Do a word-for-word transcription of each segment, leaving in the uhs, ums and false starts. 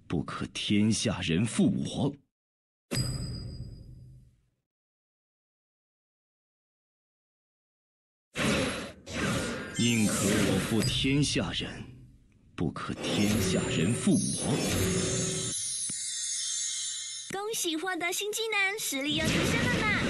不可天下人负我。宁可我负天下人，不可天下人负我。 恭喜获得新技能，实力又提升了呢！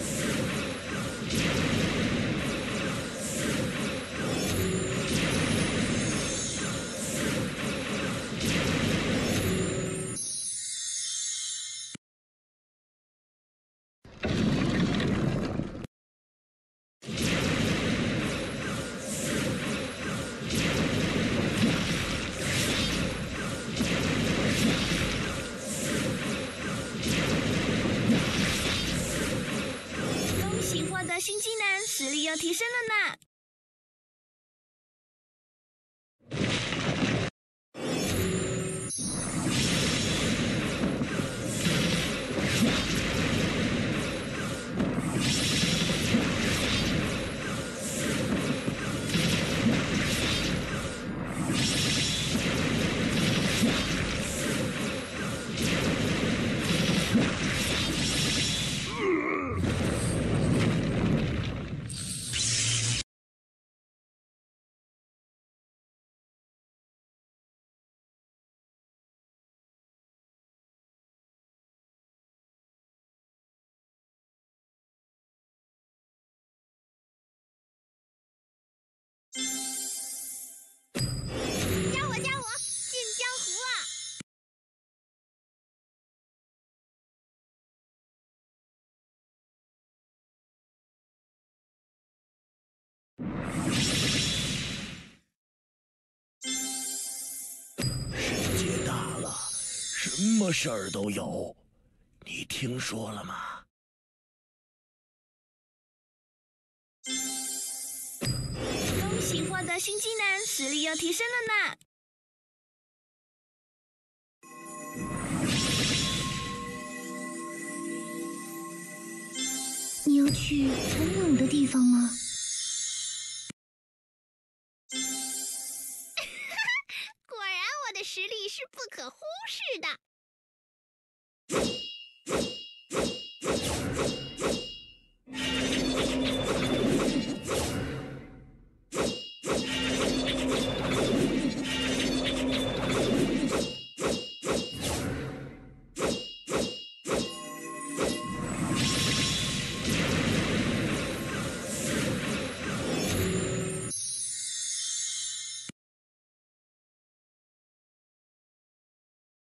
获得新技能，实力又提升了呢！ 加我加我，进江湖啊！ 世界大了，什么事儿都有，你听说了吗？ 恭喜获得新技能，实力又提升了呢！ 你要去很冷的地方吗？果然，我的实力是不可忽视的。